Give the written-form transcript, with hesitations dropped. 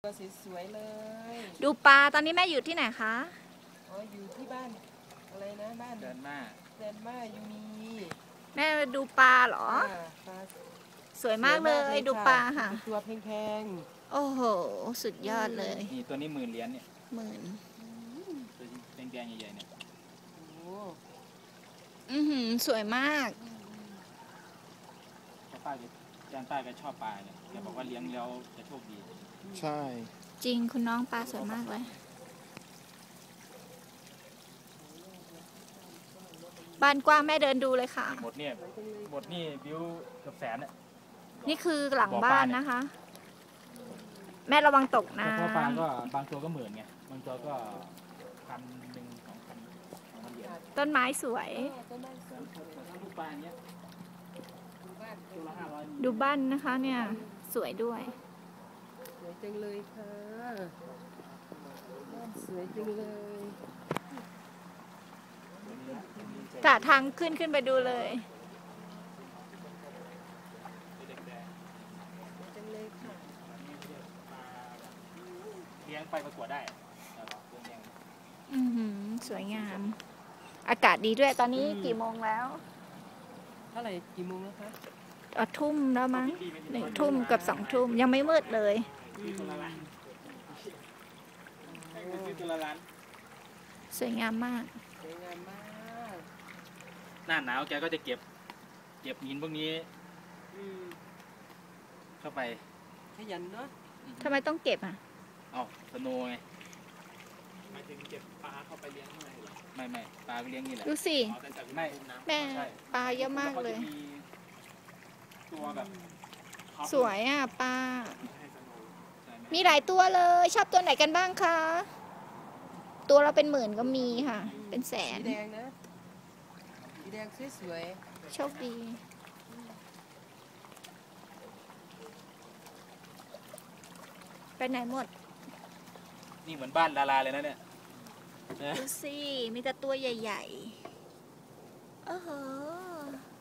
ตัวสวยๆเลยดูปลาตอนนี้แม่อยู่ที่ไหนคะอ๋ออยู่ที่บ้านอะไรนะบ้านแดนมายูนีแม่ดูปลาเหรอปลาสวยมากเลยดูปลาค่ะตัวแพงโอ้โห สุดยอดเลยนี่ตัวนี้10,000 เหรียญเนี่ย 10,000 ตัวแดงๆใหญ่ๆเนี่ยๆโอ้สวยมากป้าแกชอบปลาเนี่ยแกบอกว่าเลี้ยงแล้วจะโชคดีใช่จริงคุณน้องปลาสวยมากเลย บ้านกว้างแม่เดินดูเลยค่ะหมดนี่บิวเกือบแสนเนี่ยนี่คือหลังบ้านนะคะ แม่ระวังตกนะเพราะปลาก็บางตัวก็10,000ไงบางตัวก็1,000 2,000 เหรียญต้นไม้สวยลูกปลาอย่างเงี้ยตัวละ500 ดูบ้านนะคะเนี่ย สวยด้วยสวยจังเลยค่ะบ้านสวยจังเลยกะทางขึ้นไปดูเลยจังเลยค่ะเลี้ยงไปประกวดได้สวยงาม อากาศดีด้วยตอนนี้กี่โมงแล้วเท่าไหร่กี่โมงแล้วคะทุ่มแล้วมั้ง1 ทุ่มกับ2 ทุ่มยังไม่มืดเลยตัวละล้านตัวละล้านสวยงามมากสวยงามมากหน้าหนาวแกก็จะเก็บหินพวกนี้ เข้าไปขยันเนาะทำไมต้องเก็บอ่ะเอาสโนว์ไงหมายถึงเก็บปลาเข้าไปเลี้ยงข้างในเหรอไม่ปลาไปเลี้ยงนี่แหละดูสิอ๋อแต่จากไม่น้ำแม่ปลาเยอะมากเลยแวจะมีตัวแบบท็อปสวยอ่ะปลาให้สโนว์ใช่ไหมมีหลายตัวเลย ชอบตัวไหนกันบ้างคะ ตัวเราเป็น10,000ก็มีค่ะ เป็นแสสีนแดงนะสีแดงสวยโชคดี ไปไหนหมดนี่เหมือนบ้านดาราเลยนะเนี่ยดูสิ มีแต่ตัวใหญ่ๆโอ้โห